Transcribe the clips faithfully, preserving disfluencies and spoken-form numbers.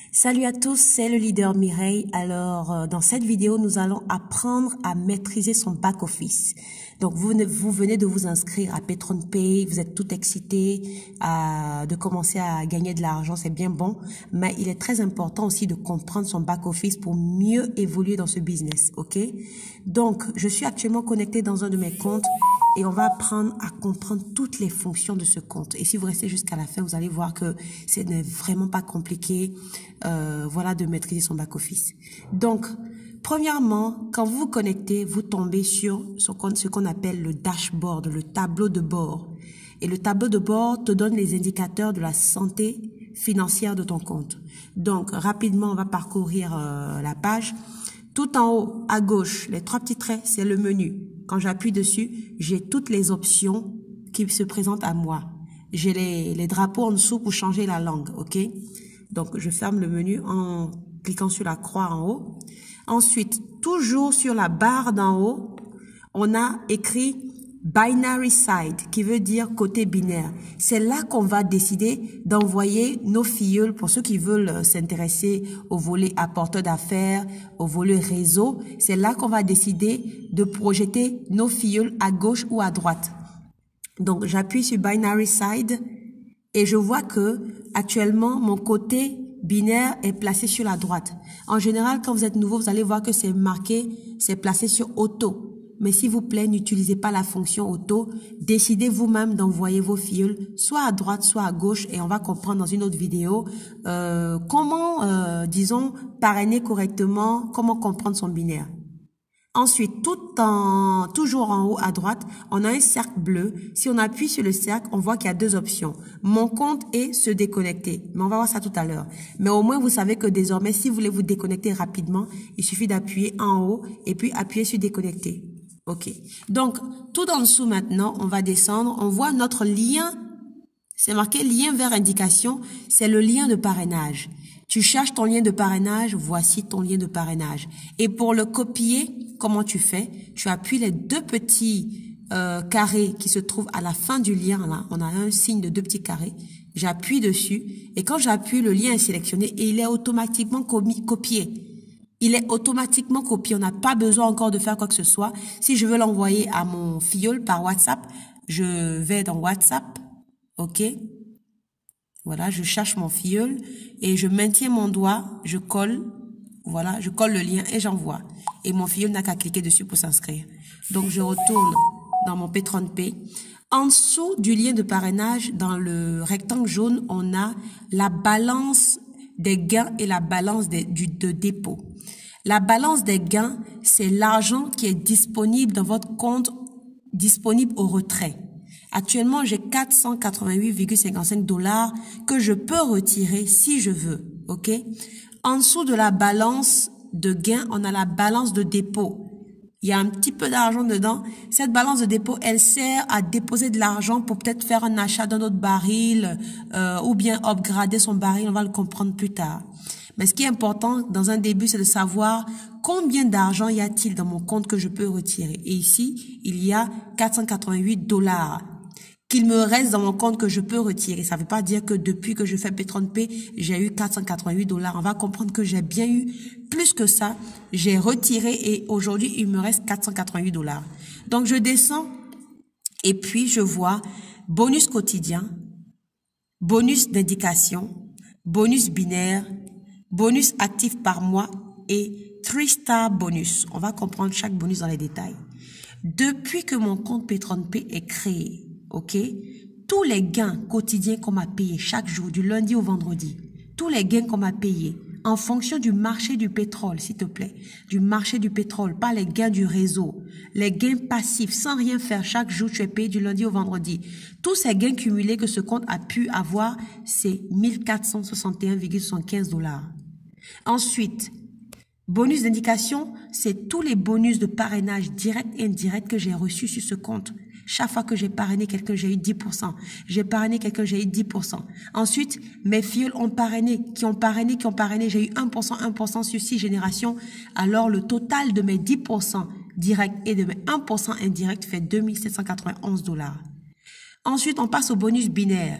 Salut à tous, c'est le leader Mireille. Alors, euh, dans cette vidéo, nous allons apprendre à maîtriser son back-office. Donc, vous, vous venez de vous inscrire à PatronPay, vous êtes tout excité à, de commencer à gagner de l'argent, c'est bien bon. Mais il est très important aussi de comprendre son back-office pour mieux évoluer dans ce business, ok? Donc, je suis actuellement connectée dans un de mes comptes et on va apprendre à comprendre toutes les fonctions de ce compte. Et si vous restez jusqu'à la fin, vous allez voir que ce n'est vraiment pas compliqué. Euh, voilà, de maîtriser son back-office. Donc, premièrement, quand vous vous connectez, vous tombez sur ce qu'on ce qu'on appelle le dashboard, le tableau de bord. Et le tableau de bord te donne les indicateurs de la santé financière de ton compte. Donc, rapidement, on va parcourir euh, la page. Tout en haut, à gauche, les trois petits traits, c'est le menu. Quand j'appuie dessus, j'ai toutes les options qui se présentent à moi. J'ai les, les drapeaux en dessous pour changer la langue, ok? Donc, je ferme le menu en cliquant sur la croix en haut. Ensuite, toujours sur la barre d'en haut, on a écrit Binary Side, qui veut dire côté binaire. C'est là qu'on va décider d'envoyer nos filleuls, pour ceux qui veulent s'intéresser au volet apporteur d'affaires, au volet réseau. C'est là qu'on va décider de projeter nos filleuls à gauche ou à droite. Donc, j'appuie sur Binary Side. Et je vois que actuellement mon côté binaire est placé sur la droite. En général, quand vous êtes nouveau, vous allez voir que c'est marqué, c'est placé sur auto. Mais s'il vous plaît, n'utilisez pas la fonction auto. Décidez vous-même d'envoyer vos filleuls soit à droite, soit à gauche. Et on va comprendre dans une autre vidéo euh, comment, euh, disons, parrainer correctement, comment comprendre son binaire. Ensuite, tout en, toujours en haut à droite, on a un cercle bleu. Si on appuie sur le cercle, on voit qu'il y a deux options. Mon compte et se déconnecter. Mais on va voir ça tout à l'heure. Mais au moins, vous savez que désormais, si vous voulez vous déconnecter rapidement, il suffit d'appuyer en haut et puis appuyer sur déconnecter. OK. Donc, tout en dessous maintenant, on va descendre. On voit notre lien. C'est marqué lien vers indication. C'est le lien de parrainage. Tu cherches ton lien de parrainage, voici ton lien de parrainage. Et pour le copier, comment tu fais? Tu appuies les deux petits euh, carrés qui se trouvent à la fin du lien. Là, on a un signe de deux petits carrés. J'appuie dessus et quand j'appuie, le lien est sélectionné et il est automatiquement copié. Il est automatiquement copié. On n'a pas besoin encore de faire quoi que ce soit. Si je veux l'envoyer à mon filleul par WhatsApp, je vais dans WhatsApp. OK? Voilà, je cherche mon filleul et je maintiens mon doigt, je colle, voilà, je colle le lien et j'envoie. Et mon filleul n'a qu'à cliquer dessus pour s'inscrire. Donc, je retourne dans mon PatronPay. En dessous du lien de parrainage, dans le rectangle jaune, on a la balance des gains et la balance des, du, de dépôt. La balance des gains, c'est l'argent qui est disponible dans votre compte, disponible au retrait. Actuellement, j'ai quatre cent quatre-vingt-huit virgule cinquante-cinq dollars que je peux retirer si je veux, ok? En dessous de la balance de gain, on a la balance de dépôt. Il y a un petit peu d'argent dedans. Cette balance de dépôt, elle sert à déposer de l'argent pour peut-être faire un achat d'un autre baril euh, ou bien upgrader son baril. On va le comprendre plus tard. Mais ce qui est important dans un début, c'est de savoir combien d'argent y a-t-il dans mon compte que je peux retirer. Et ici, il y a quatre cent quatre-vingt-huit dollars. Qu'il me reste dans mon compte que je peux retirer. Ça ne veut pas dire que depuis que je fais PatronPay, j'ai eu quatre cent quatre-vingt-huit dollars. On va comprendre que j'ai bien eu plus que ça. J'ai retiré et aujourd'hui, il me reste quatre cent quatre-vingt-huit dollars. Donc, je descends et puis je vois bonus quotidien, bonus d'indication, bonus binaire, bonus actif par mois et three star bonus. On va comprendre chaque bonus dans les détails. Depuis que mon compte PatronPay est créé, ok, tous les gains quotidiens qu'on m'a payés chaque jour, du lundi au vendredi, tous les gains qu'on m'a payés en fonction du marché du pétrole, s'il te plaît, du marché du pétrole, pas les gains du réseau, les gains passifs, sans rien faire, chaque jour tu es payé du lundi au vendredi. Tous ces gains cumulés que ce compte a pu avoir, c'est mille quatre cent soixante et un virgule soixante-quinze dollars. Ensuite, bonus d'indication, c'est tous les bonus de parrainage direct et indirect que j'ai reçus sur ce compte. Chaque fois que j'ai parrainé quelqu'un, j'ai eu dix pour cent. J'ai parrainé quelqu'un, j'ai eu dix pour cent. Ensuite, mes filles ont parrainé, qui ont parrainé, qui ont parrainé, j'ai eu un pour cent, un pour cent sur six générations. Alors, le total de mes dix pour cent directs et de mes un pour cent indirects fait deux mille sept cent quatre-vingt-onze dollars. Ensuite, on passe au bonus binaire.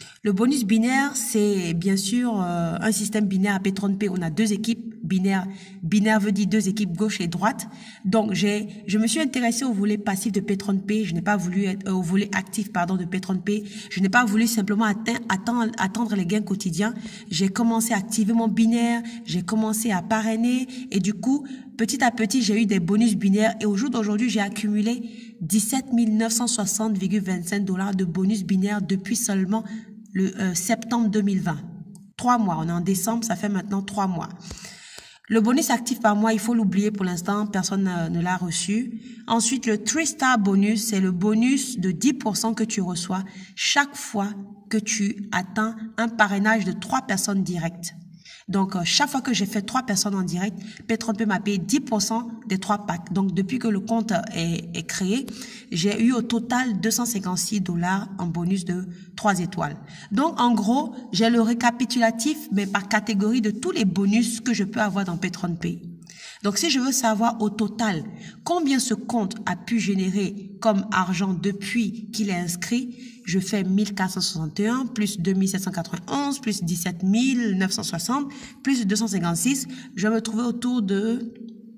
Le bonus binaire, c'est bien sûr euh, un système binaire à PatronPay. On a deux équipes binaires. Binaire veut dire deux équipes gauche et droite. Donc, j'ai, je me suis intéressée au volet passif de PatronPay. Je n'ai pas voulu être euh, au volet actif, pardon, de PatronPay. Je n'ai pas voulu simplement atteindre, attendre, attendre les gains quotidiens. J'ai commencé à activer mon binaire. J'ai commencé à parrainer. Et du coup, petit à petit, j'ai eu des bonus binaires. Et au jour d'aujourd'hui, j'ai accumulé dix-sept mille neuf cent soixante virgule vingt-cinq dollars de bonus binaires depuis seulement le euh, septembre deux mille vingt. Trois mois, on est en décembre, ça fait maintenant trois mois. Le bonus actif par mois, il faut l'oublier pour l'instant, personne ne, ne l'a reçu. Ensuite, le trois star bonus, c'est le bonus de dix pour cent que tu reçois chaque fois que tu atteins un parrainage de trois personnes directes. Donc, euh, chaque fois que j'ai fait trois personnes en direct, PatronPay m'a payé dix pour cent des trois packs. Donc, depuis que le compte est, est créé, j'ai eu au total deux cent cinquante-six dollars en bonus de trois étoiles. Donc, en gros, j'ai le récapitulatif, mais par catégorie de tous les bonus que je peux avoir dans PatronPay. Donc, si je veux savoir au total combien ce compte a pu générer comme argent depuis qu'il est inscrit, je fais mille quatre cent soixante et un plus deux mille sept cent quatre-vingt-onze plus dix-sept mille neuf cent soixante plus deux cent cinquante-six, je vais me trouver autour de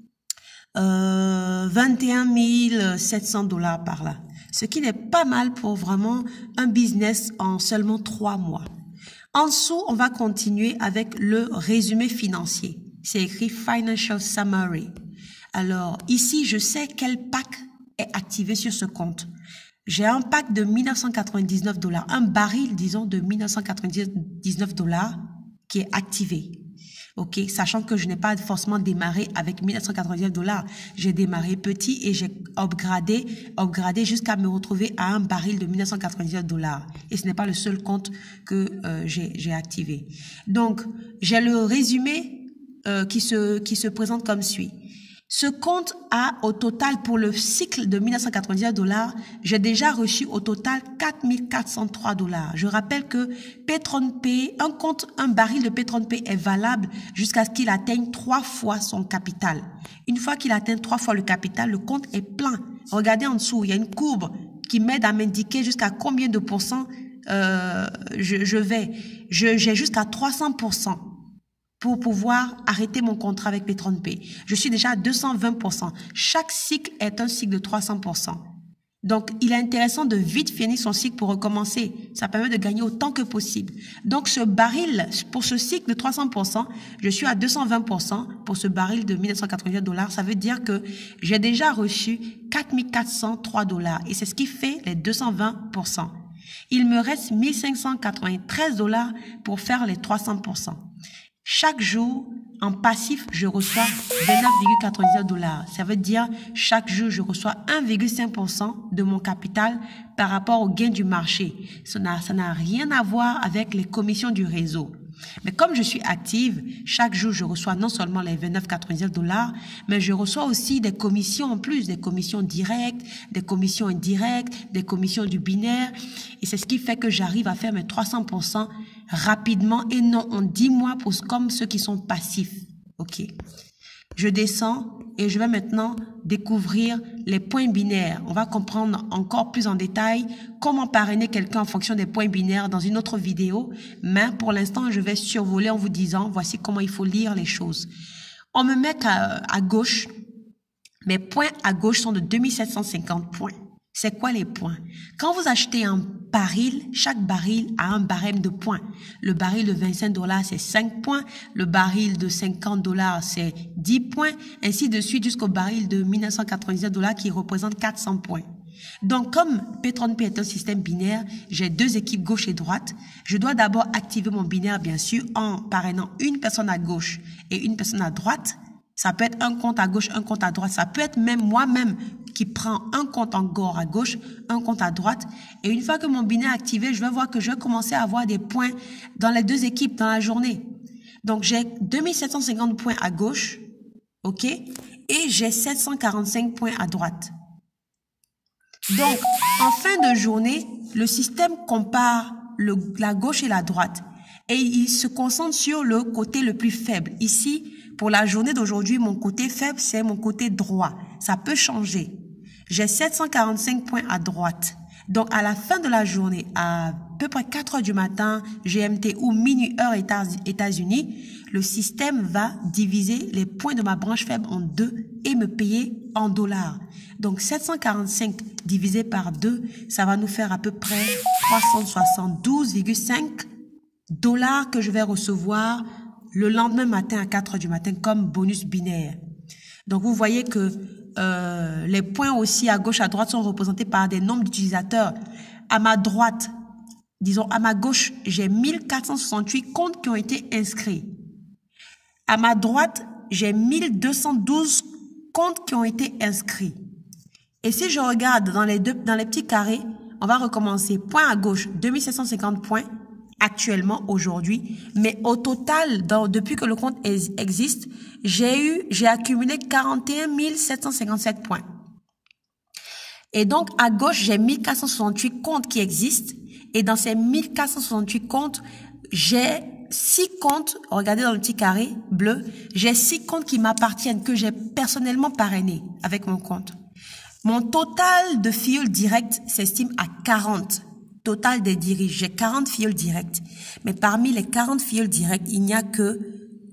euh, vingt et un mille sept cents dollars par là. Ce qui n'est pas mal pour vraiment un business en seulement trois mois. En dessous, on va continuer avec le résumé financier. C'est écrit Financial Summary. Alors, ici, je sais quel pack est activé sur ce compte. J'ai un pack de mille neuf cent quatre-vingt-dix-neuf dollars, un baril, disons, de mille neuf cent quatre-vingt-dix-neuf dollars qui est activé. OK, sachant que je n'ai pas forcément démarré avec mille neuf cent quatre-vingt-dix-neuf dollars. J'ai démarré petit et j'ai upgradé, upgradé jusqu'à me retrouver à un baril de mille neuf cent quatre-vingt-dix-neuf dollars. Et ce n'est pas le seul compte que euh, j'ai, j'ai activé. Donc, j'ai le résumé Euh, qui se qui se présente comme suit. Ce compte a au total pour le cycle de mille neuf cent quatre-vingt-dix-neuf dollars, j'ai déjà reçu au total quatre mille quatre cent trois dollars. Je rappelle que PatronPay, un compte, un baril de PatronPay est valable jusqu'à ce qu'il atteigne trois fois son capital. Une fois qu'il atteint trois fois le capital, le compte est plein. Regardez en dessous, il y a une courbe qui m'aide à m'indiquer jusqu'à combien de pourcents euh, je, je vais. Je, j'ai jusqu'à trois cents pour cent. Pour pouvoir arrêter mon contrat avec PatronPay. Je suis déjà à deux cent vingt pour cent. Chaque cycle est un cycle de trois cents pour cent. Donc, il est intéressant de vite finir son cycle pour recommencer. Ça permet de gagner autant que possible. Donc, ce baril, pour ce cycle de trois cents pour cent, je suis à deux cent vingt pour cent pour ce baril de mille neuf cent quatre-vingt-dix dollars. Ça veut dire que j'ai déjà reçu quatre mille quatre cent trois dollars. Et c'est ce qui fait les deux cent vingt pour cent. Il me reste mille cinq cent quatre-vingt-treize dollars pour faire les trois cents pour cent. Chaque jour, en passif, je reçois vingt-neuf virgule quatre-vingt-dix-neuf dollars. Ça veut dire, chaque jour, je reçois un virgule cinq pour cent de mon capital par rapport au gain du marché. Ça n'a, ça n'a rien à voir avec les commissions du réseau. Mais comme je suis active, chaque jour, je reçois non seulement les vingt-neuf virgule quatre-vingt-dix-neuf dollars, mais je reçois aussi des commissions en plus, des commissions directes, des commissions indirectes, des commissions du binaire. Et c'est ce qui fait que j'arrive à faire mes trois cents pour cent rapidement et non en dix mois pour, comme ceux qui sont passifs. OK. Je descends et je vais maintenant découvrir les points binaires. On va comprendre encore plus en détail comment parrainer quelqu'un en fonction des points binaires dans une autre vidéo. Mais pour l'instant, je vais survoler en vous disant, voici comment il faut lire les choses. On me met à, à gauche. Mes points à gauche sont de deux mille sept cent cinquante points. C'est quoi les points? Quand vous achetez un baril, chaque baril a un barème de points. Le baril de vingt-cinq dollars, c'est cinq points. Le baril de cinquante dollars, c'est dix points. Ainsi de suite jusqu'au baril de mille neuf cent quatre-vingt-dix-neuf dollars qui représente quatre cents points. Donc, comme PatronPay est un système binaire, j'ai deux équipes gauche et droite. Je dois d'abord activer mon binaire, bien sûr, en parrainant une personne à gauche et une personne à droite. Ça peut être un compte à gauche, un compte à droite. Ça peut être même moi-même qui prend un compte encore à gauche, un compte à droite. Et une fois que mon binaire est activé, je vais voir que je vais commencer à avoir des points dans les deux équipes dans la journée. Donc, j'ai deux mille sept cent cinquante points à gauche, OK? Et j'ai sept cent quarante-cinq points à droite. Donc, en fin de journée, le système compare le, la gauche et la droite. Et il se concentre sur le côté le plus faible. Ici, pour la journée d'aujourd'hui, mon côté faible, c'est mon côté droit. Ça peut changer. J'ai sept cent quarante-cinq points à droite. Donc, à la fin de la journée, à peu près quatre heures du matin, G M T ou minuit heure États-Unis, le système va diviser les points de ma branche faible en deux et me payer en dollars. Donc, sept cent quarante-cinq divisé par deux, ça va nous faire à peu près trois cent soixante-douze virgule cinq dollars que je vais recevoir le lendemain matin à quatre heures du matin comme bonus binaire. Donc, vous voyez que euh, les points aussi à gauche, à droite sont représentés par des nombres d'utilisateurs. À ma droite, disons à ma gauche, j'ai mille quatre cent soixante-huit comptes qui ont été inscrits. À ma droite, j'ai mille deux cent douze comptes qui ont été inscrits. Et si je regarde dans les deux, dans les petits carrés, on va recommencer. Point à gauche, deux mille sept cent cinquante points actuellement aujourd'hui. Mais au total, dans, depuis que le compte est, existe, j'ai eu, j'ai accumulé quarante et un mille sept cent cinquante-sept points. Et donc, à gauche, j'ai mille quatre cent soixante-huit comptes qui existent. Et dans ces mille quatre cent soixante-huit comptes, j'ai six comptes, regardez dans le petit carré bleu, j'ai six comptes qui m'appartiennent, que j'ai personnellement parrainés avec mon compte. Mon total de filleuls directs s'estime à quarante. Total des diriges, j'ai quarante filleuls directs. Mais parmi les quarante filleuls directs, il n'y a que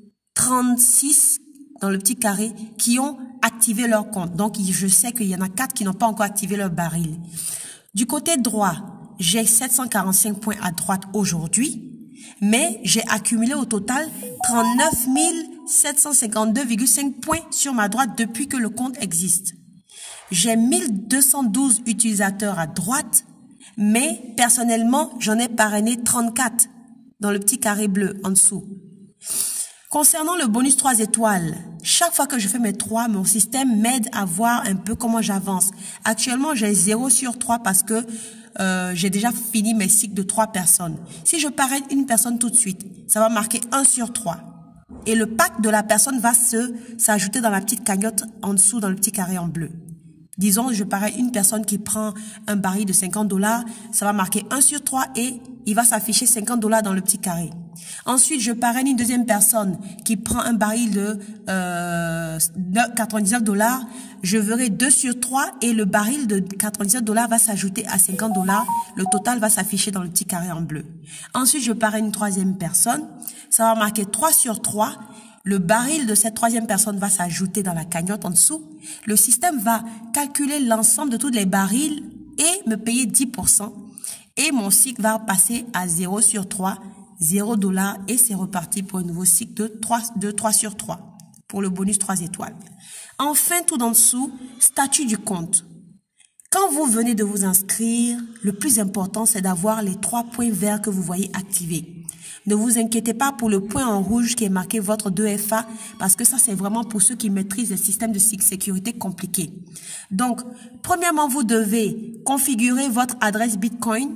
trente-six dans le petit carré qui ont activé leur compte. Donc, je sais qu'il y en a quatre qui n'ont pas encore activé leur baril. Du côté droit, j'ai sept cent quarante-cinq points à droite aujourd'hui. Mais j'ai accumulé au total trente-neuf mille sept cent cinquante-deux virgule cinq points sur ma droite depuis que le compte existe. J'ai mille deux cent douze utilisateurs à droite, mais personnellement, j'en ai parrainé trente-quatre dans le petit carré bleu en dessous. Concernant le bonus trois étoiles, chaque fois que je fais mes trois, mon système m'aide à voir un peu comment j'avance. Actuellement, j'ai zéro sur trois parce que Euh, j'ai déjà fini mes cycles de trois personnes. Si je parraine une personne tout de suite, ça va marquer un sur trois. Et le pack de la personne va se s'ajouter dans la petite cagnotte en dessous, dans le petit carré en bleu. Disons, je parraine une personne qui prend un baril de cinquante dollars, ça va marquer un sur trois et il va s'afficher cinquante dollars dans le petit carré. Ensuite, je parraine une deuxième personne qui prend un baril de euh, quatre-vingt-dix-neuf dollars. Je verrai deux sur trois et le baril de quatre-vingt-dix-neuf dollars va s'ajouter à cinquante dollars. Le total va s'afficher dans le petit carré en bleu. Ensuite, je parraine une troisième personne. Ça va marquer trois sur trois. Le baril de cette troisième personne va s'ajouter dans la cagnotte en dessous. Le système va calculer l'ensemble de tous les barils et me payer dix pour cent. Et mon cycle va passer à zéro sur trois, zéro dollar et c'est reparti pour un nouveau cycle de trois, de trois sur trois pour le bonus trois étoiles. Enfin, tout en dessous, statut du compte. Quand vous venez de vous inscrire, le plus important, c'est d'avoir les trois points verts que vous voyez activés. Ne vous inquiétez pas pour le point en rouge qui est marqué votre deux F A parce que ça, c'est vraiment pour ceux qui maîtrisent les systèmes de sécurité compliqués. Donc, premièrement, vous devez configurer votre adresse Bitcoin.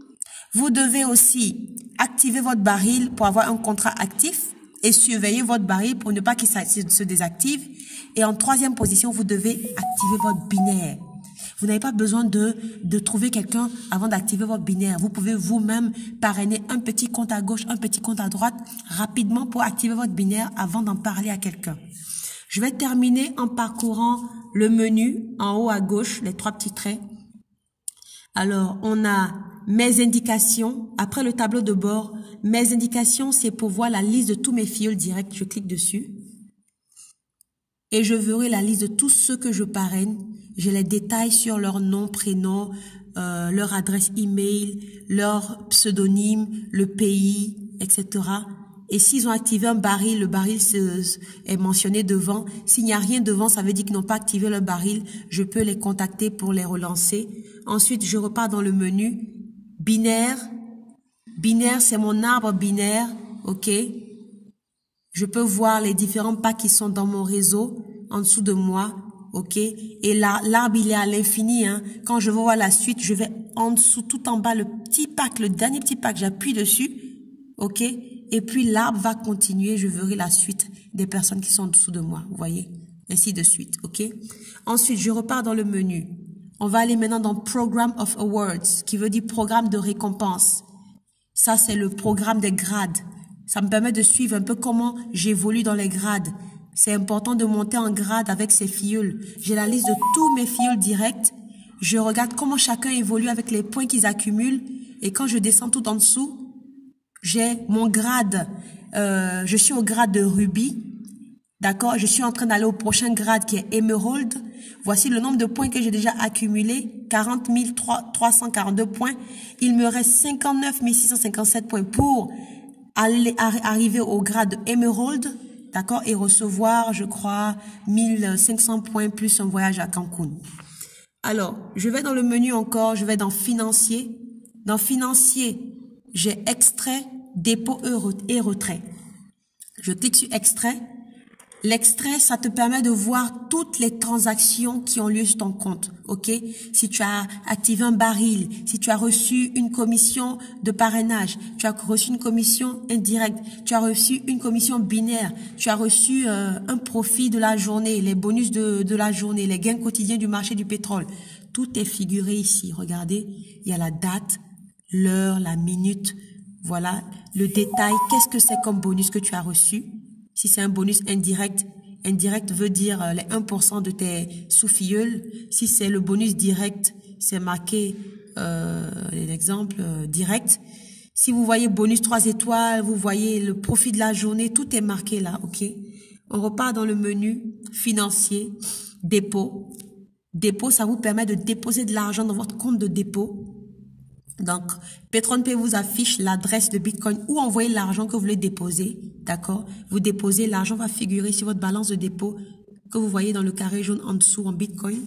Vous devez aussi activer votre baril pour avoir un contrat actif et surveiller votre baril pour ne pas qu'il se désactive. Et en troisième position, vous devez activer votre binaire. Vous n'avez pas besoin de, de trouver quelqu'un avant d'activer votre binaire. Vous pouvez vous-même parrainer un petit compte à gauche, un petit compte à droite rapidement pour activer votre binaire avant d'en parler à quelqu'un. Je vais terminer en parcourant le menu en haut à gauche, les trois petits traits. Alors, on a mes indications. Après le tableau de bord, mes indications, c'est pour voir la liste de tous mes filleuls directs. Je clique dessus. Et je verrai la liste de tous ceux que je parraine. J'ai les détails sur leur nom, prénom, euh, leur adresse email, leur pseudonyme, le pays, et cetera. Et s'ils ont activé un baril, le baril se, est mentionné devant. S'il n'y a rien devant, ça veut dire qu'ils n'ont pas activé le baril. Je peux les contacter pour les relancer. Ensuite, je repars dans le menu. Binaire. Binaire, c'est mon arbre binaire. OK. Je peux voir les différents packs qui sont dans mon réseau, en dessous de moi. OK. Et là, l'arbre, il est à l'infini. Hein. Quand je veux voir la suite, je vais en dessous, tout en bas, le petit pack, le dernier petit pack, j'appuie dessus. OK. Et puis, l'arbre va continuer. Je verrai la suite des personnes qui sont en dessous de moi. Vous voyez? Ainsi de suite. OK. Ensuite, je repars dans le menu. On va aller maintenant dans Program of Awards, qui veut dire programme de récompense. Ça, c'est le programme des grades. Ça me permet de suivre un peu comment j'évolue dans les grades. C'est important de monter en grade avec ces filleuls. J'ai la liste de tous mes filleuls directs. Je regarde comment chacun évolue avec les points qu'ils accumulent. Et quand je descends tout en dessous, j'ai mon grade. Euh, je suis au grade de Ruby. D'accord? Je suis en train d'aller au prochain grade qui est Emerald. Voici le nombre de points que j'ai déjà accumulé. quarante mille trois cent quarante-deux points. Il me reste cinquante-neuf mille six cent cinquante-sept points pour aller arriver au grade Emerald. D'accord? Et recevoir, je crois, mille cinq cents points plus un voyage à Cancun. Alors, je vais dans le menu encore. Je vais dans financier. Dans financier, j'ai extrait, dépôt et retrait. Je clique sur extrait. L'extrait, ça te permet de voir toutes les transactions qui ont lieu sur ton compte, ok? Si tu as activé un baril, si tu as reçu une commission de parrainage, tu as reçu une commission indirecte, tu as reçu une commission binaire, tu as reçu euh, un profit de la journée, les bonus de, de la journée, les gains quotidiens du marché du pétrole. Tout est figuré ici. Regardez, il y a la date, l'heure, la minute, voilà, le détail. Qu'est-ce que c'est comme bonus que tu as reçu? Si c'est un bonus indirect, indirect veut dire les un pour cent de tes sous-filleuls. Si c'est le bonus direct, c'est marqué euh, l'exemple euh, direct. Si vous voyez bonus trois étoiles, vous voyez le profit de la journée, tout est marqué là, ok? On repart dans le menu financier, dépôt. Dépôt, ça vous permet de déposer de l'argent dans votre compte de dépôt. Donc, PetronPay vous affiche l'adresse de Bitcoin où envoyer l'argent que vous voulez déposer, d'accord? Vous déposez, l'argent va figurer sur votre balance de dépôt que vous voyez dans le carré jaune en dessous en Bitcoin.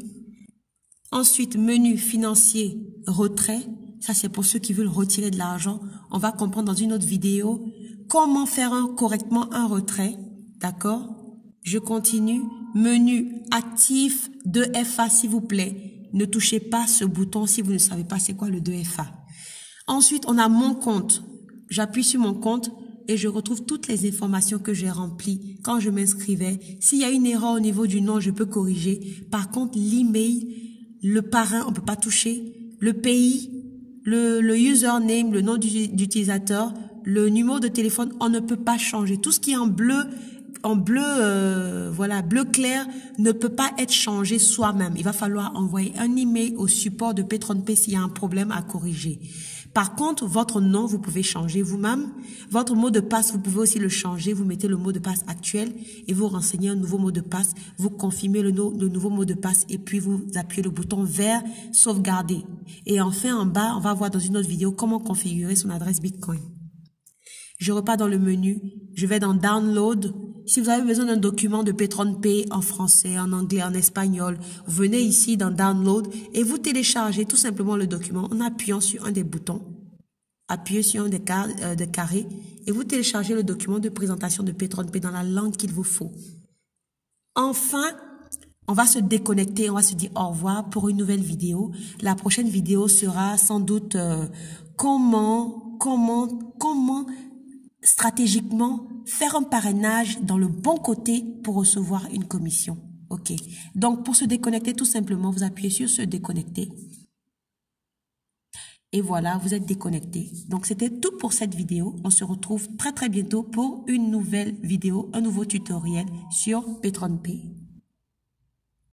Ensuite, menu financier, retrait. Ça, c'est pour ceux qui veulent retirer de l'argent. On va comprendre dans une autre vidéo comment faire un, correctement un retrait, d'accord? Je continue. Menu actif deux F A, s'il vous plaît. Ne touchez pas ce bouton si vous ne savez pas c'est quoi le deux F A. Ensuite, on a mon compte. J'appuie sur mon compte et je retrouve toutes les informations que j'ai remplies quand je m'inscrivais. S'il y a une erreur au niveau du nom, je peux corriger. Par contre, l'email, le parrain, on peut pas toucher. Le pays, le, le username, le nom d'utilisateur, le numéro de téléphone, on ne peut pas changer. Tout ce qui est en bleu, en bleu, euh, voilà, bleu clair, ne peut pas être changé soi-même. Il va falloir envoyer un email au support de PetronPay s'il y a un problème à corriger. Par contre, votre nom, vous pouvez changer vous-même. Votre mot de passe, vous pouvez aussi le changer. Vous mettez le mot de passe actuel et vous renseignez un nouveau mot de passe. Vous confirmez le, no, le nouveau mot de passe et puis vous appuyez le bouton vert sauvegarder. Et enfin, en bas, on va voir dans une autre vidéo comment configurer son adresse Bitcoin. Je repars dans le menu. Je vais dans Download. Si vous avez besoin d'un document de PetronPay en français, en anglais, en espagnol, vous venez ici dans Download et vous téléchargez tout simplement le document en appuyant sur un des boutons. Appuyez sur un des, car euh, des carrés et vous téléchargez le document de présentation de PetronPay dans la langue qu'il vous faut. Enfin, on va se déconnecter, on va se dire au revoir pour une nouvelle vidéo. La prochaine vidéo sera sans doute euh, comment, comment, comment stratégiquement faire un parrainage dans le bon côté pour recevoir une commission. Ok. Donc, pour se déconnecter, tout simplement, vous appuyez sur se déconnecter. Et voilà, vous êtes déconnecté. Donc, c'était tout pour cette vidéo. On se retrouve très, très bientôt pour une nouvelle vidéo, un nouveau tutoriel sur PetronPay.